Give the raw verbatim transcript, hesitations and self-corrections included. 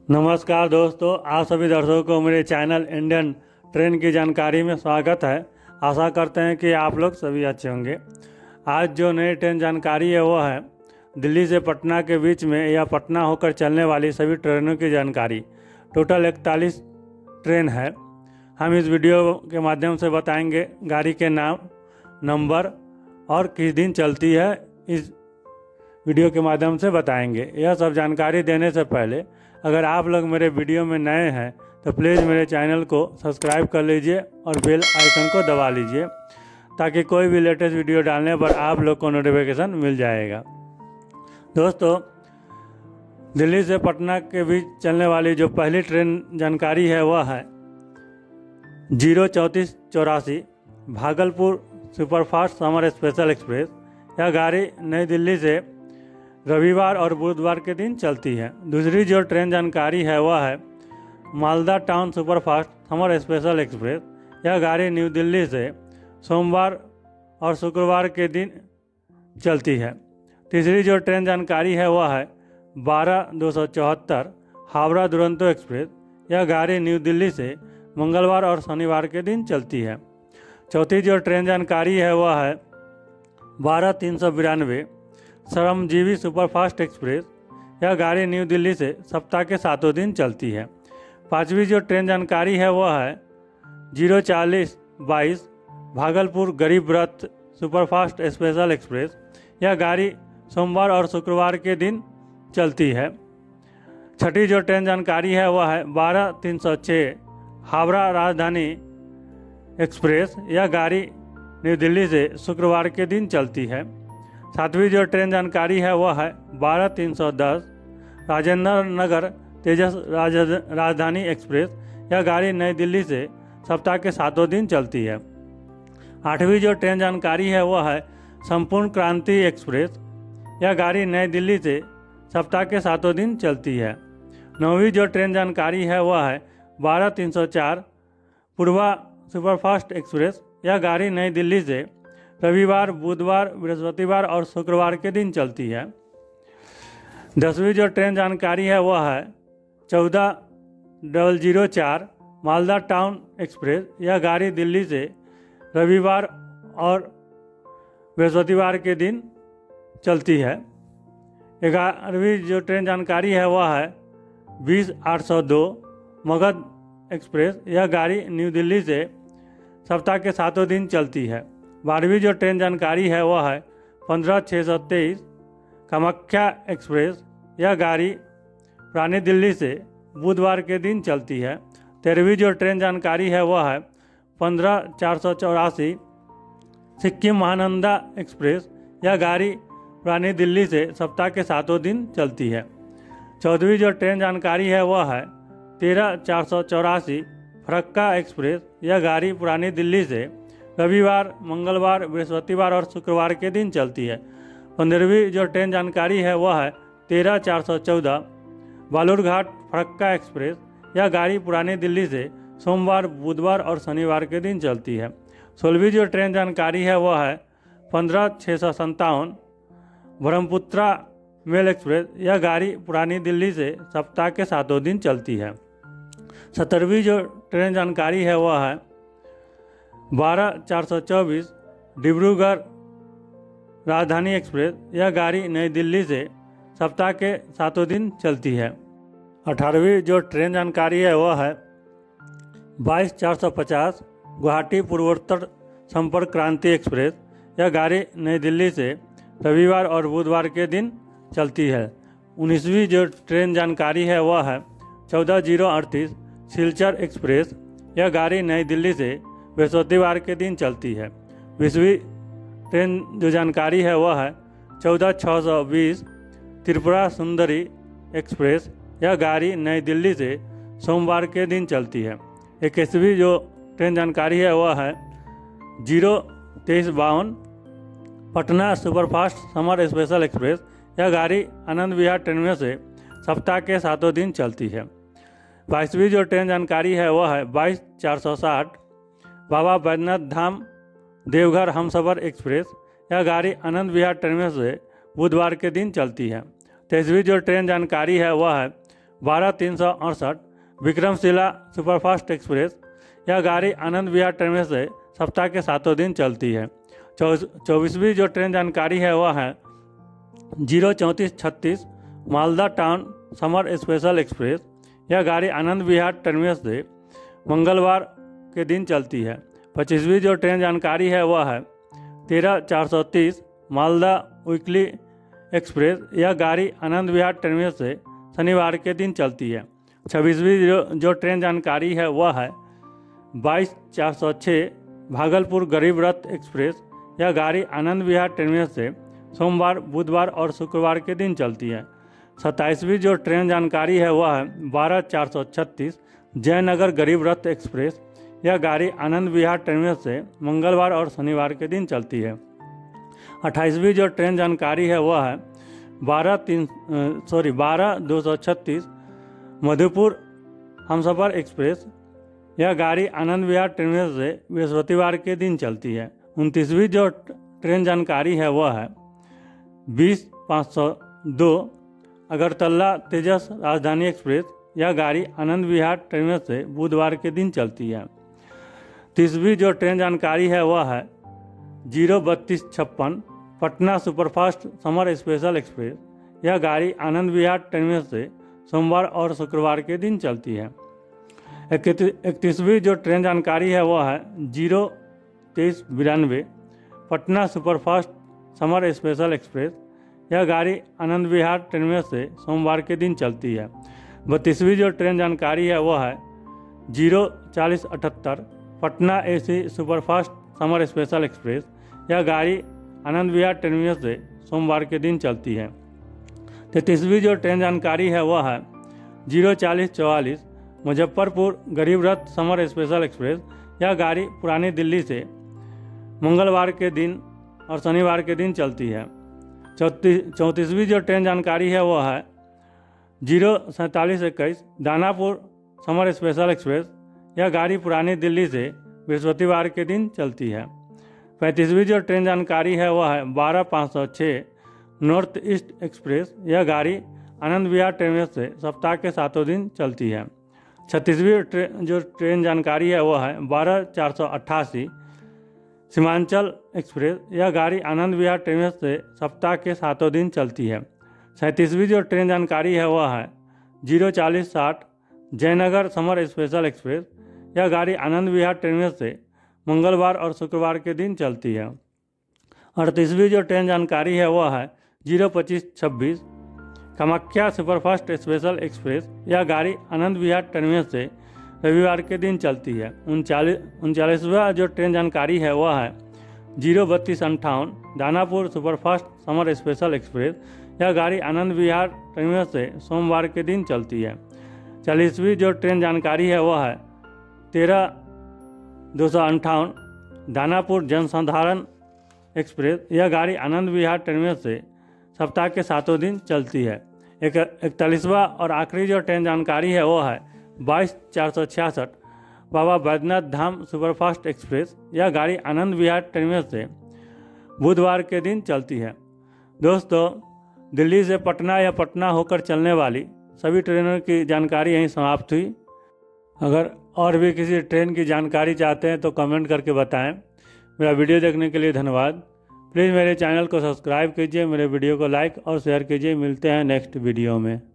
नमस्कार दोस्तों, आप सभी दर्शकों को मेरे चैनल इंडियन ट्रेन की जानकारी में स्वागत है। आशा करते हैं कि आप लोग सभी अच्छे होंगे। आज जो नई ट्रेन जानकारी है वो है दिल्ली से पटना के बीच में या पटना होकर चलने वाली सभी ट्रेनों की जानकारी। टोटल इकतालीस ट्रेन है। हम इस वीडियो के माध्यम से बताएंगे गाड़ी के नाम, नंबर और किस दिन चलती है, इस वीडियो के माध्यम से बताएंगे। यह सब जानकारी देने से पहले अगर आप लोग मेरे वीडियो में नए हैं तो प्लीज़ मेरे चैनल को सब्सक्राइब कर लीजिए और बेल आइकन को दबा लीजिए ताकि कोई भी लेटेस्ट वीडियो डालने पर आप लोग को नोटिफिकेशन मिल जाएगा। दोस्तों, दिल्ली से पटना के बीच चलने वाली जो पहली ट्रेन जानकारी है वह है जीरो चौंतीस चौरासी Bhagalpur superfast summer special express. यह गाड़ी नई दिल्ली से रविवार और बुधवार के दिन चलती है। दूसरी जो ट्रेन जानकारी है वह है Malda town superfast summer special express. यह गाड़ी न्यू दिल्ली से सोमवार और शुक्रवार के दिन चलती है। तीसरी जो ट्रेन जानकारी है वह है बारह दो सौ चौहत्तर हावड़ा दुरंतो एक्सप्रेस। यह गाड़ी न्यू दिल्ली से मंगलवार और शनिवार के दिन चलती है। चौथी जो ट्रेन जानकारी है वह है बारह तीन सौ बिरानवे श्रमजीवी सुपरफास्ट एक्सप्रेस। यह गाड़ी न्यू दिल्ली से सप्ताह के सातों दिन चलती है। पांचवी जो ट्रेन जानकारी है वह है जीरो चालीस बाईस भागलपुर गरीब रथ सुपरफास्ट स्पेशल एक्सप्रेस। यह गाड़ी सोमवार और शुक्रवार के दिन चलती है। छठी जो ट्रेन जानकारी है वह है बारह तीन सौ छः हावड़ा राजधानी एक्सप्रेस। यह गाड़ी न्यू दिल्ली से शुक्रवार के दिन चलती है। सातवीं जो ट्रेन जानकारी है वह है बारह तीन सौ दस राजेंद्र नगर तेजस राजधानी एक्सप्रेस। यह गाड़ी नई दिल्ली से सप्ताह के सातों दिन चलती है। आठवीं जो ट्रेन जानकारी है वह है संपूर्ण क्रांति एक्सप्रेस। यह गाड़ी नई दिल्ली से सप्ताह के सातों दिन चलती है। नौवीं जो ट्रेन जानकारी है वह है बारह तीन सौ चार पूर्वा सुपरफास्ट एक्सप्रेस। यह गाड़ी नई दिल्ली से रविवार, बुधवार, बृहस्पतिवार और शुक्रवार के दिन चलती है। दसवीं जो ट्रेन जानकारी है वह है चौदह डबल जीरो चार मालदा टाउन एक्सप्रेस। यह गाड़ी दिल्ली से रविवार और बृहस्पतिवार के दिन चलती है। ग्यारहवीं जो ट्रेन जानकारी है वह है बीस आठ सौ दो मगध एक्सप्रेस। यह गाड़ी न्यू दिल्ली से सप्ताह के सातों दिन चलती है। बारहवीं जो ट्रेन जानकारी है वह है पंद्रह छः सौ तेईस कामाख्या एक्सप्रेस। यह गाड़ी पुरानी दिल्ली से बुधवार के दिन चलती है। तेरहवीं जो ट्रेन जानकारी है वह है पंद्रह चार सौ चौरासी सिक्किम महानंदा एक्सप्रेस। यह गाड़ी पुरानी दिल्ली से सप्ताह के सातों दिन चलती है। चौदहवीं जो ट्रेन जानकारी है वह है तेरह चार सौ चौरासी फरक्का एक्सप्रेस। यह गाड़ी पुरानी दिल्ली से रविवार, मंगलवार, बृहस्पतिवार और शुक्रवार के दिन चलती है। पंद्रहवीं जो ट्रेन जानकारी है वह है तेरह चार सौ चौदह बालूरघाट फरक्का एक्सप्रेस। यह गाड़ी पुरानी दिल्ली से सोमवार, बुधवार और शनिवार के दिन चलती है। सोलहवीं जो ट्रेन जानकारी है वह है पंद्रह छः सौ संतावन ब्रह्मपुत्रा मेल एक्सप्रेस। यह गाड़ी पुरानी दिल्ली से सप्ताह के सातों दिन चलती है। सत्तरवीं जो ट्रेन जानकारी है वह है बारह चार सौ चौबीस डिब्रूगढ़ राजधानी एक्सप्रेस। यह गाड़ी नई दिल्ली से सप्ताह के सातों दिन चलती है। अठारहवीं जो ट्रेन जानकारी है वह है बाईस चार सौ पचास गुवाहाटी पूर्वोत्तर संपर्क क्रांति एक्सप्रेस। यह गाड़ी नई दिल्ली से रविवार और बुधवार के दिन चलती है। उन्नीसवीं जो ट्रेन जानकारी है वह है चौदह जीरो अड़तीस सिलचर एक्सप्रेस। यह गाड़ी नई दिल्ली से बृहस्पतिवार के दिन चलती है। बीसवीं ट्रेन जो जानकारी है वह है चौदह छः सौ बीस त्रिपुरा सुंदरी एक्सप्रेस। यह गाड़ी नई दिल्ली से सोमवार के दिन चलती है। इक्कीसवीं जो ट्रेन जानकारी है वह है जीरो तेईस बावन Patna superfast summer special express. यह गाड़ी आनंद विहार टर्मिनल से सप्ताह के सातों दिन चलती है। बाईसवीं जो ट्रेन जानकारी है वह है बाईस चार सौ साठ बाबा बैद्यनाथ धाम देवघर हमसफर एक्सप्रेस। यह गाड़ी आनंद विहार टर्मिनल से बुधवार के दिन चलती है। तेईसवीं जो ट्रेन जानकारी है वह है बारह तीन सौ अड़सठ विक्रमशिला सुपरफास्ट एक्सप्रेस। यह गाड़ी आनंद विहार टर्मिनस से सप्ताह के सातों दिन चलती है। चौबीसवीं जो ट्रेन जानकारी है वह है जीरो चौंतीस छत्तीस Malda town summer special express. यह गाड़ी आनंद विहार टर्मिनस से मंगलवार के दिन चलती है। पच्चीसवीं जो ट्रेन जानकारी है वह है तेरह चार सौ तीस मालदा वीकली एक्सप्रेस। यह गाड़ी आनंद विहार टर्मिनस से शनिवार के दिन चलती है। छब्बीसवीं जो जो ट्रेन जानकारी है वह है बाईस चार सौ छः भागलपुर गरीब रथ एक्सप्रेस। यह गाड़ी आनंद विहार टर्मिनस से सोमवार बुधवार और शुक्रवार के दिन चलती है। सत्ताईसवीं जो ट्रेन जानकारी है वह है बारह चार सौ छत्तीस जयनगर गरीब रथ एक्सप्रेस। यह गाड़ी आनंद विहार टर्मिनस से मंगलवार और शनिवार के दिन चलती है। अट्ठाईसवीं जो ट्रेन जानकारी है वह है बारह तीन सॉरी बारह दो सौ छत्तीस मधुपुर हमसफ़र एक्सप्रेस। यह गाड़ी आनंद विहार टर्मिनस से बृहस्पतिवार के दिन चलती है। उनतीसवीं जो ट्रेन जानकारी है वह है बीस पाँच सौ दो अगरतला तेजस राजधानी एक्सप्रेस। यह गाड़ी आनंद विहार टर्मिनस से बुधवार के दिन चलती है। तीसवीं जो ट्रेन जानकारी है वह है जीरो बत्तीस छप्पन Patna superfast summer special express. यह गाड़ी आनंद विहार टर्मिनस से सोमवार और शुक्रवार के दिन चलती है। इकतीसवीं जो ट्रेन जानकारी है वह है जीरो तेईस बिरानवे Patna superfast summer special express. यह गाड़ी आनंद विहार टर्मिनस से सोमवार के दिन चलती है। बत्तीसवीं जो ट्रेन जानकारी है वह है जीरो चालीस अठहत्तर Patna AC superfast summer special express. यह गाड़ी आनंद विहार टर्मिनस से सोमवार के दिन चलती है। तैंतीसवीं जो ट्रेन जानकारी है वह है जीरो चालीस चौवालीस मुजफ्फरपुर गरीब रथ समर स्पेशल एक्सप्रेस। यह गाड़ी पुरानी दिल्ली से मंगलवार के दिन और शनिवार के दिन चलती है। चौतीस चौंतीसवीं जो ट्रेन जानकारी है वह है जीरो सैंतालीस इक्कीस दानापुर समर स्पेशल एक्सप्रेस। यह गाड़ी पुरानी दिल्ली से बृहस्पतिवार के दिन चलती है। पैंतीसवीं जो ट्रेन जानकारी है वह है बारह पाँच सौ छः नॉर्थ ईस्ट एक्सप्रेस। यह गाड़ी आनंद विहार टर्मिनस से सप्ताह के सातों दिन चलती है। छत्तीसवीं ट्रेन जो ट्रेन जानकारी है वह है बारह चार सौ अट्ठासी सीमांचल एक्सप्रेस। यह गाड़ी आनंद विहार टर्मिनस से सप्ताह के सातों दिन चलती है। सैंतीसवीं जो ट्रेन जानकारी है वह है जीरो चालीस साठ जयनगर समर स्पेशल एक्सप्रेस। यह गाड़ी आनंद विहार टर्मिनस से मंगलवार और शुक्रवार के दिन चलती है। अड़तीसवीं जो ट्रेन जानकारी है वह है जीरो पच्चीस छब्बीस कामाख्या सुपरफास्ट स्पेशल एक्सप्रेस। यह गाड़ी आनंद विहार टर्मिनस से रविवार के दिन चलती है। उनचालीस उनचालीसवां जो ट्रेन जानकारी है वह है जीरो बत्तीस अंठावन Danapur superfast summer special express. यह गाड़ी आनंद विहार टर्मिनस से सोमवार के दिन चलती है। चालीसवीं जो ट्रेन जानकारी है वह है तेरह दो सौ अंठावन दानापुर जनसाधारण एक्सप्रेस। यह गाड़ी आनंद विहार टर्मिनस से सप्ताह के सातों दिन चलती है। एक इकतालीसवां और आखिरी जो ट्रेन जानकारी है वह है बाईस चार सौ छियासठ बाबा बैद्यनाथ धाम सुपरफास्ट एक्सप्रेस। यह गाड़ी आनंद विहार टर्मिनस से बुधवार के दिन चलती है। दोस्तों, दिल्ली से पटना या पटना होकर चलने वाली सभी ट्रेनों की जानकारी यहीं समाप्त हुई। अगर और भी किसी ट्रेन की जानकारी चाहते हैं तो कमेंट करके बताएं। मेरा वीडियो देखने के लिए धन्यवाद। प्लीज़ मेरे चैनल को सब्सक्राइब कीजिए, मेरे वीडियो को लाइक और शेयर कीजिए। मिलते हैं नेक्स्ट वीडियो में।